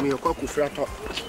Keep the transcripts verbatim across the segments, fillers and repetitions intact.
me a cock with flat top.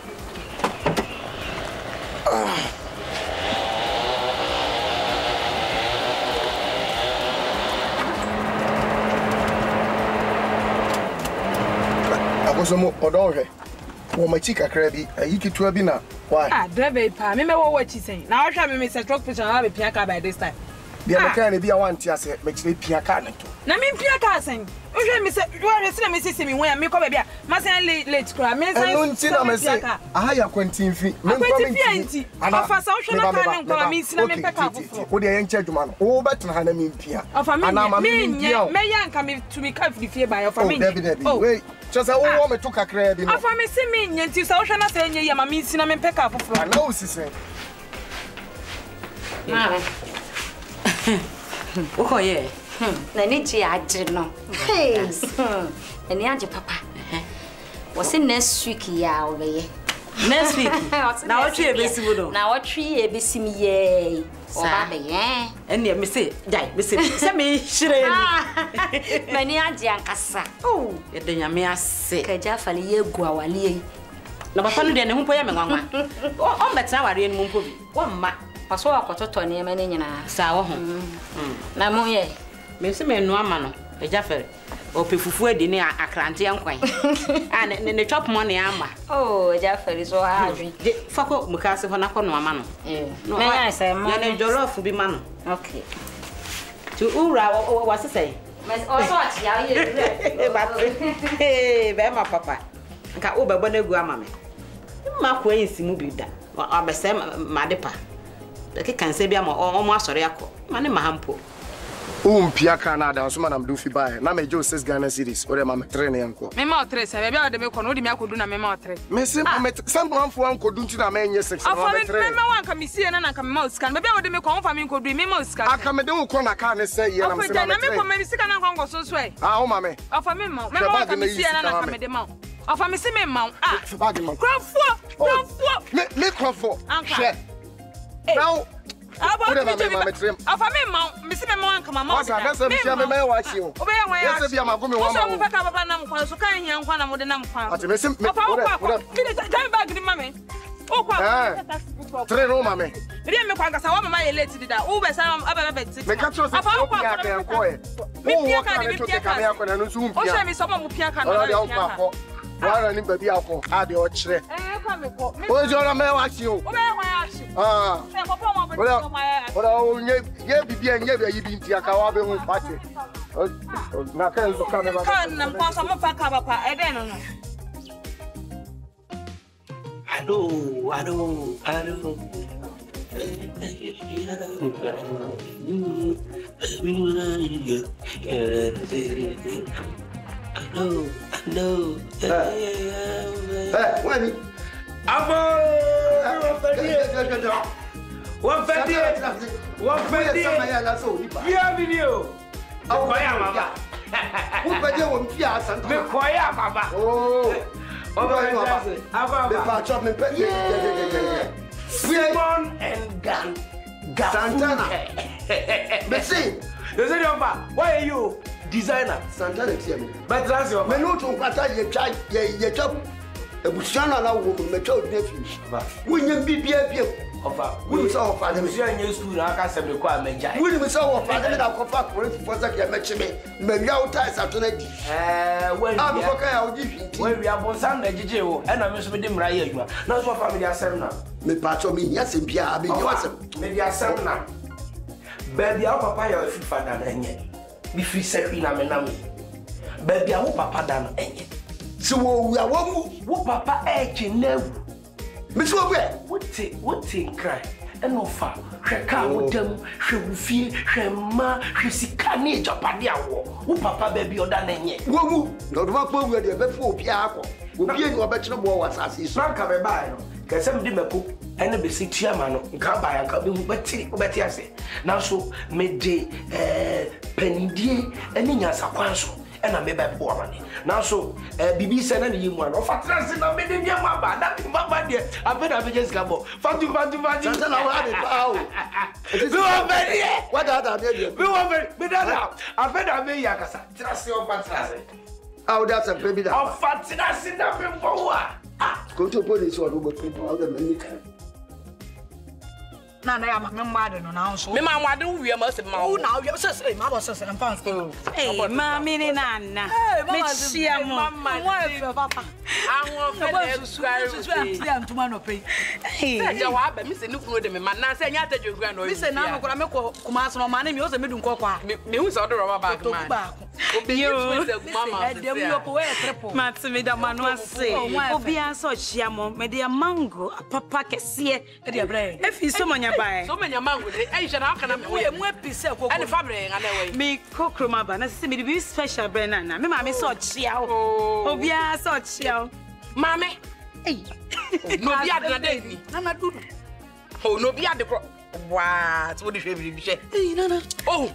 I was a more odor. Oh, my chica crabby, I eat it to a dinner. Why? Ah, drive pa. Me know what you saying. Now I shall be Mister Truck Fish and have a piaka by this time. The other can be a one tear set, makes me piaka. Na me piaka saying. You me say, you are listening, Missus Simi, when I come here. Must I late late crab? Me say, I hire Quentin fee. I'm going to be and I first ocean of time. Me see me pick up. What the young gentleman, oh, but I mean, Pia. Of a man, may young come to me cut the fear by your family. Oh, wait. Just a woman took a credit. Of a missing me, and two social saying, yeah, my means cinnamon pick up. I know, she said. Oh, yeah. Nanichi, I did know. Hey, and the Agya papa was in next week. Yeah, next week. Now, what tree is it? Now, what tree is it? Yay, Sabe, eh? And you say, die, Miss Sammy, Shire. Many Agya Cassa. Oh, then may I say, Kajafali, Guawali. No, but funny than whom poem, Mamma. Oh, that's our real Mumpobi. One ma, Paso, a quarter to near Manina, sour home. Namoye. Miss Me no mano, a Jaffer, or Pifu dinner a cranty and quaint. And then the chop money amma. Oh, Jaffer is so hard. Fako Mukasa for Napon Mamma. No, I say, Manny Jollof will be man. Okay. To Ura, what's to say? Also, hey, Bema Papa. Ka Uber Bonnego Mammy. Mark Wayne's Mubida, or Abesem Madepa. The can say, I'm almost sorry. Money Mahampo. Um, Piaka, now, so Madame Duffy by. Now, my Joe says Ghana series, or I'm a training uncle. Memo tres, I have the milk on the milk do not memo tres. Miss, someone for uncle do to the man, yes, six. I one can be seen and I can mouse can. Maybe I would make confirming could be memos. I come and do corner can say, yeah, I'm going to make a second uncle so sway. Ah, mamma, of a memo, I can see and I come at the mouth. Of a missing mount. Ah, Make Crawford, Uncle. Now, About me, Mount, Miss Memon, come on, that's a Miss May watch you. Obey my answer, be a Magumi, one of them, so kind young one of the number. But to miss him, come back to Mammy. Oh, three room, Mammy. Didn't make a woman my lady that over some other beds. Make a choice of a quiet. Me, and soon, oh, show me someone who Piaka. Why don't you be alcohol? Add your chair. Where's your man watch you? Ah, well, well, yeah, be and yeah, you didn't take our party. Now, can you come and pass some of our cover? I don't know. Hello, hello, hello. No, no. Hey, when? Abo! One fifty. One fifty. Yeah, video. Oh, Mama. Who pay you one Pia Santa? Me Koya, Mama. Oh, oh, Mama. The patch of me. Yeah, yeah, yeah, yeah. Simon and Gan. Santana. But see, you say, why are you? Designer Santana Tiami. But that's your man. No, to Pata, you try, you chop a Bushana now, mature nephew. When you be a we saw Father, we are used to our assembly requirement. We saw Father, and I'll come for the match me. Maybe our ties are tonight. When I'm okay, when we are on Sunday, and I'm Miss Midim Raya. Not what family are seven now. Me patch of me, yes, and Pia, I mean, you are maybe are seven now. Baby, our papa, if you find out any. Be free secretary na menami. Baby, I hope papa dan enye. So we are one who papa eche newu. Miss Wobwe, what take what take cry? And no fa. Hwe ka wodam, hwe wufie, hwe ma, hwe sika ne japade awo. Wo papa baby oda na enye. Wo mu, no do papa we dey be fo obi akọ. Obi eni obekire bo wasase so. Ranka be bai no. Kesem di meko ene be si chiama no. Nka ba ya nka be hu beti, obeti ase. Now so me de eh penidie ene nyasa kwanso ena me ba bo amane. Now so eh bibi se na ne yimu an. Ofatra se na me de nyama ba da bi mama de. Abe na be just gabo. Fatu fatu fatu. Santa na wa de pa o. Me wa very. What that dey? Me wa very. Me da. Abe na me yakasa. Trase o patrase. Ah, that's a baby that. Ofatra se na be bo wa. Go to police or go to all the many times. Na na ya ma me mad no na so. Me ma mad we must ma. Oh now you say my boss say I'm fast. Hey, mommy ni nana. Me chia mo. Mama, papa. Awon fe dey square. Say am tuma no pay. Hey, ja wa ba me se ni kunu de me ma na say nya ta dwegura no. Me say na no kora me ko kuma so no ma na me o say me du nkọ kwa. Me hu say do rubber bag man. Obi you mama. Dem yo ko we triple. Matimi da manu ase. Obi an so chia mo. Me de mango papa kese. E de bre. E fi so manya bai. So manya mango de. E je na aka na me. We mu epise ko. E de fabre nga na we. Me kokroma ba na se me be special bre na na. Me ma me so chia o. Obi an so chia. Mame. Hey. No bi ade na dey ni. Na na duru. Oh no bi ade kro. What? What do you be say? Hey nana. Oh.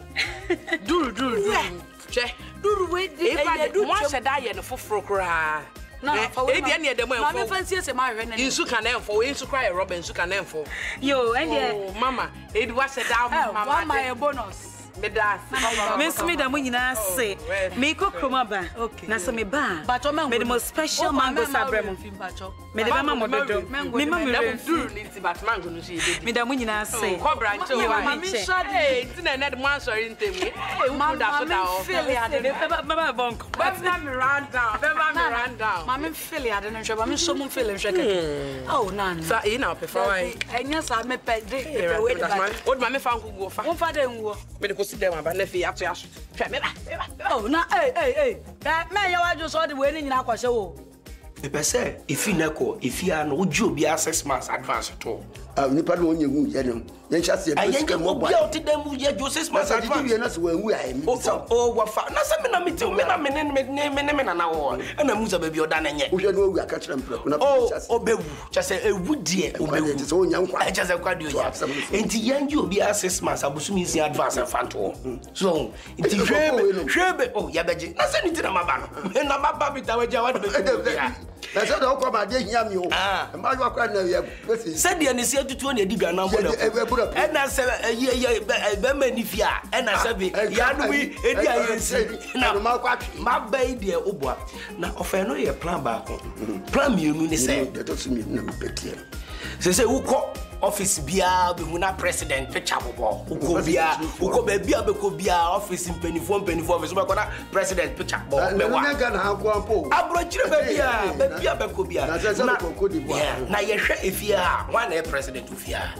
Duru duru duru. Che. Duru we dey e do mo se da ye no foforo kra. Na fa we. E bi na ye dem enfo. Ma me fancy say ma hwe na. Insu kan enfo, insu kra ye rubber insu kan enfo. Yo, and oh mama, e do wa se da mama. One my bonus. Me da. Me me da mo nyina se. Me kokroma ba. Na so me ba. Me the most special mango sabre mo. Me de mama mo dodo. Me mama me duru ni ti bat mango no si e. Me da mo nyina se. Ko branch o. Mama me shade. Hey, ti na na de mo ansori ntem. Hey, who da so da o. Feel ya de. Baba bonko. Baba me run down. Baba me run down. Mama feel ya de no hwe ba me so mo feel hwe keke. Oh nana. Sa e na pe fa wai. Enya sa me pe de pe we de ba. O de ma me fa nko go fa. Won fa de nwo. Me de ko si dem aba na fi ato aso. Hwe me ba. Oh na eh eh eh. Me ya wa jo so de we ni nyina kwose wo. Me pese ifi neko ifi ano oji obi a six months advance to. Ah nipa no onye hu ye dem. Yen chase e be mo boy. Obi o ti dem ye jo six months advance. Did you na so wan hu ai me. Oh oh wa fa. Na se me na me te me na me ne me ne me me na na wo. E na mu za ba bi oda na nye. Wo hwe no wu aka kire mpre na chase. Oh obewu. Chase ewu die obewu. Chase onya nkwa. E chase kwa dio ya. Enti yen ji obi a six months abusumi si advance fanto. So enti hwebe hwebe oh ya beje. Na se ni ti na maba no. Me na maba bi ta waja wa de be. Na se do kwa ba de hia mi o. Ma yo akwa na ye pesi. Se de ni se atutu na edua na mbona. E na se ye ye be ma ni fia. E na se bi ya no wi edi ayensi. Na ma kwa twi. Ma ba ide oboa. Na ofa no ye plan ba ko. Plan mi enu ni se. De to sumi na me betie. Se se uko office bia be hu na president picture bobo. Uko bia, uko be bia be ko bia office mpenifo mpenifo office be ko na president picture bobo be wa. Na ga na hanko ampo. Abro chire be bia, be bia be ko bia. Na se se ko ko di bo. Na ye hwe efia ha, wa na president ofia.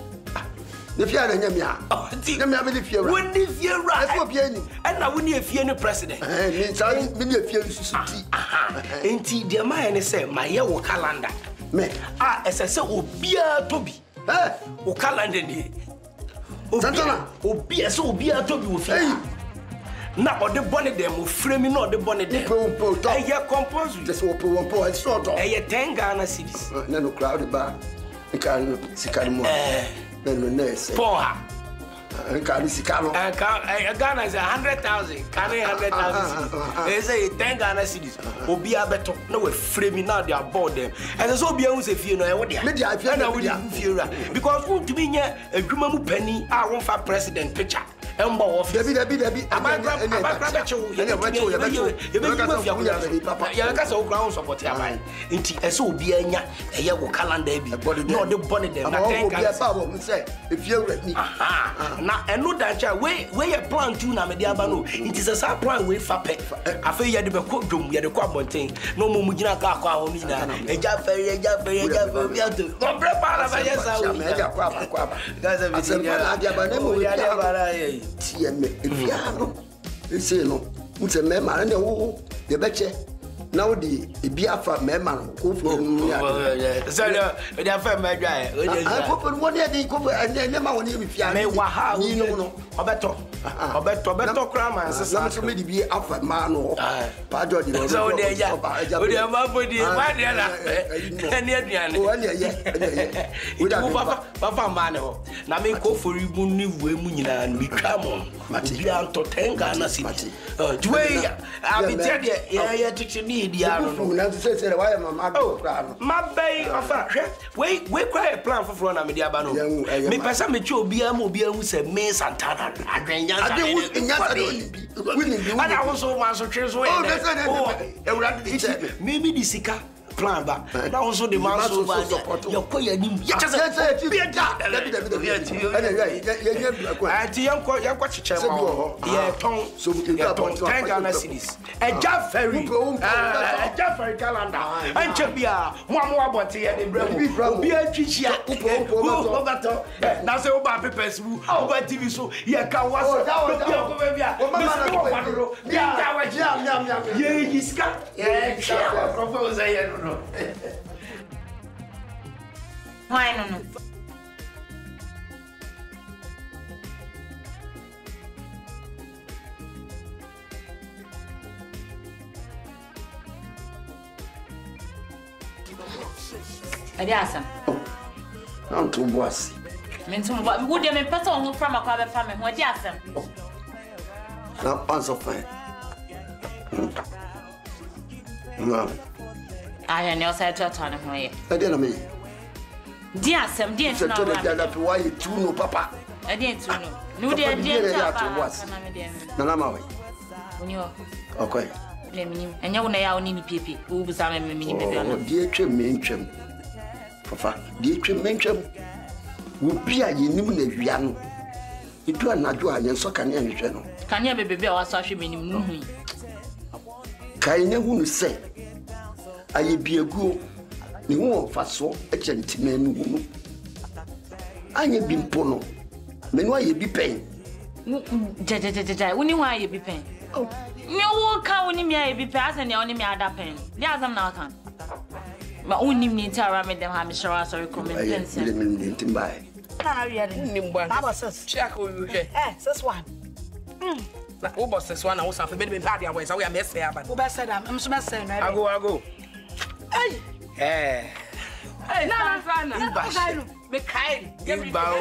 Ne fia na nyame a. Na me am ne fia ra. Woni fia ra. E so bia ni. E na woni efia ni president. Eh, me sa me ne efia ni susuti. Enti de ma ye ne se ma ye wo calendar. Me. Ah, ese se obia tobi. Eh, o calendar ni. Santana, obi ese obia tobi wo fia. Na ode bone dem o frame na ode bone dem. Po po to. E ye compose. Just wo po po e so to. E ye ten Ghana cedis. Na no crowd ba. E ka no sikari mo. Eh. Na no na ese. Poha. E ka ni sikaro. E ka Ghana is one hundred thousand. Can one hundred thousand. E say ten Ghana cedis. Obi abeto na we frame na they board them. And so obi ehun se fie no e wo dia. Me dia fie na wo dia fie ra. Because who to be nya adwuma mu pani a won fa president picture. Emba office. Debi debi debi. Abakra abakra becho. Ye ye becho ye becho. Ye be ma fia ko papa. Ya ka se o ground support abai. Nti e se obi anya e ye wo calendar bi. No de bone dem na ten Ghana. Obi ba bo say Efiewura ni. Aha. Na eno da cha we we ye plan tu na me de aba no. Nti se sa plan we fa pe. Afa ye de be ko dwom ye de ko abonten. No mo mu gina ka akwa ho mi na. Eja feri eja feri eja feri bi ato. Mo prepare ba ye sa wo. Eja kwa ba kwa ba. Gaza bi ti ya. Na dia ba ne mo ya de bara ye. Tie me efia no. Ese no. Mute me ma na wo de beche. Na wo di ebi afa me ma ko fu no ya. So no, we dey afa me dwa e. Ah, ko fu wo ne di ko ne ma wo ne efia. Me wa ha ni no no. Obeto. Obeto beto kra man sesa. Na so me di bi afa ma no. Pa jo di. So we dey ja. We dey ma body, ma dey na. Eni aduane. O ani ye. We dey papa papa ma ne ho. Na me ko fori bu ni vu emu nyina no bi twa mo. Mati bi anto ten Ghana city. Eh, we abi te de ye ye titi ni di aro no. Na se se why mama do kra no. Ma bai ofa hwe. We we cry plan for na me di aba no. Me pesa me twa obi am obi am se me Santana adwen Ade wo nyasa do ni bi. We ni bi. Ana wo so man so twe so ye. Oh, that's it. Ewura di che. Me me di sika plan ba na also the man so ba your ko ya nim ya chese be da David David ati yanko yanko chiche ma ye ton so ten Ghana cedis eja ferry eja ferry calendar anche bia mo mo abonte ye de bremo obi atwihia upo bato na se oba papers bu oba T V so ye ka waso obi ko bia me so wadoro ya ja wa jam jam jam ye iska ye propose ye no why no no Adiasa. I'm too bossy. Mentum ba wo de me pesa on from akwa be fa me ho adiasa. Now answer fine. No. I know say to to ne ho ye. I didn't mean. Di asem di entu na wa. So to why you two no papa. E di entu no. No di di entu papa. Na na ma we. Oni o. Okay. Le minim. Enya wo na ya oni ni pipi. Wo bu sa me me minim bebe no. Di etwe me ntwem. Papa, di etwe me ntwem. Wo bia ye nim na wia no. Edu anadwo a ye nso kane anhwehwe no. Kane bebe bia wa so ahwe me nim no hu. Kai ne hu no se. Aye biaguo. Ni hu ofaso e chentime no hu no. Anye bi mpo no. Me no aye bi pen. Ja ja ja ja, woni hu aye bi pen. Oh. Ni wo ka woni mi aye bi pen, asa ne woni mi ada pen. Li azam na kan. Ma woni mi ntara me dem ha mi shara sorry comment pen. Le mi ntimbai. Na wi ade. Ni mba. Aba sis. Check wo wi. Eh, sis one. Mm. Na wo boss sis one na wo safe be be pa dia boy, so we am say aba. Wo be say am, em so be say no. Ago ago. Hey. Eh. Hey, na na na. Imba. Me kai. Imba.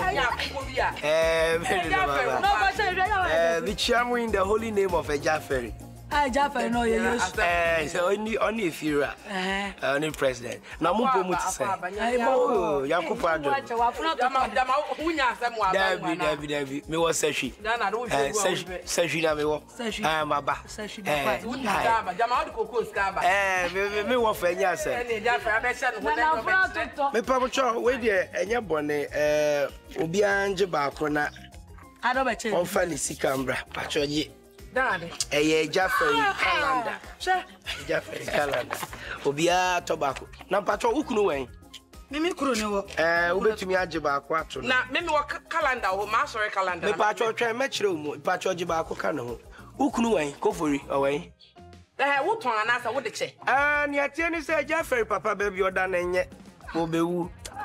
Eh, very no. No, but say eh, we chairman in the holy name of Afari. Ah, Jaffa no ye use. Eh, so only only Efiewura. Eh. Only president. Na mo po mo ti say. Oh, Yakubu Ado. Dama dama unya asem wa ba. David David David. Me was seshi. Eh, seshi seshi na me wo. Eh, maba. Seshi ba. Dama dama o kokos ka ba. Eh, me me wo fa nya asem. Eh, Jaffa abesha no ho. Me pa mo cho we de enye bone eh obi anje ba ko na. Ado ba che. On fa ni sikambra. Pachoje. Daddy. Eh, Jaffa calendar. Sure. Jaffa calendar. Obia tobacco. Na patro ukunu wen. Mimi kuro ne wo. Eh, ubetumi age ba ko ato. Na mimi wo calendar wo ma sorry calendar. Me patro twen me kire mu. Patro age ba ko ka ne ho. Ukunu wen, kofori owen. Eh, wo ton anasa wo de che. Ah, ni atie ni se Jaffa papa ba bi oda na nye. Wo bewu.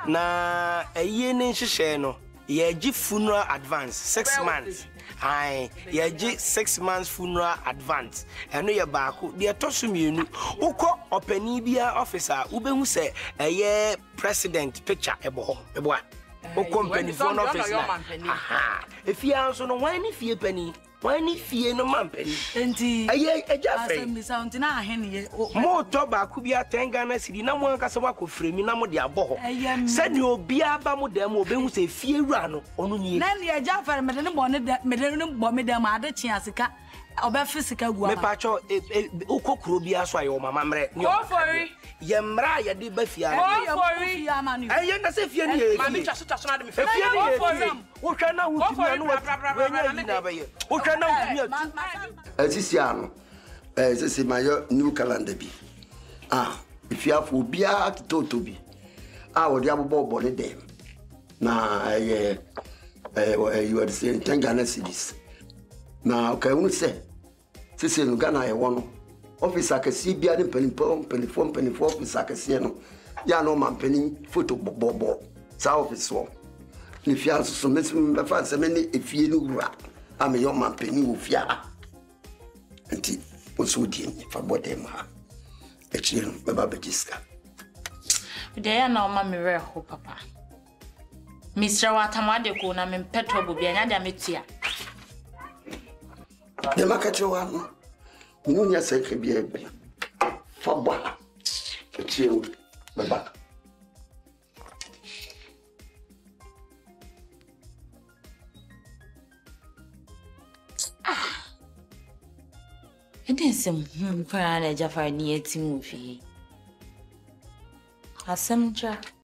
Na eye ne nhihye no. Ye gi funeral advance six months. Aye, ye gi six months funeral advance. Eno ye baako de etoso mienu. Ukọ opani bia officer ubehu se eye president picture ebo ho. Ebo a. Ukọ mpani phone office na. Aha. Efia nso no wan ni fie pani. Wan ni fie no mampani. Enti eye eja free. Asem sound na ahene ye. Mo to baako bia ten Ghana cedi na mo anka se wako fremi na mo de abo ho. Se ni obi aba mo dem obehu se fie wura no onu ni. Na ni eja free me de ne bo ne me de ne bo me dem ade chi asika. Oba fisika gu ama. Me pacho ukokuro bia so aye o mama mre. Ofori. Ye mra ye de ba fia. Ofori ama ni. Eh ye na se fie ni ye. Ma me twaso twaso na de me fie ni ye. Wo hwa na wo tumi no wo nya yi na ba ye. Wo hwa na wo tumi atu. Asisi ano. Eh sisi mayo new calendar bi. Ah, ifiafo bia kitoto bi. Ah, wo de abobo bo ne dem. Na eh eh you are saying ten Ghana cedis. Na okay unu se sisi no Ghana e wono. Officer akesi bia de penipom penifom penifom officer akesi no. Ya no man peni photo bobo. Sa office wo. Ni fia so mesu me fa se me ni efie no wura. Ame yo man peni wo fia. Enti oso die fa bodem ha. E chiro me ba bejiska. De ya na o ma me re ho papa. Mister Watamade ko na me petro bo bia nya da metua. De makacho wa no. Minu nya se ke bia bi. Fa bwa. E chiro me ba. It is some hum for an Jaffa near Timothy. Asemcha.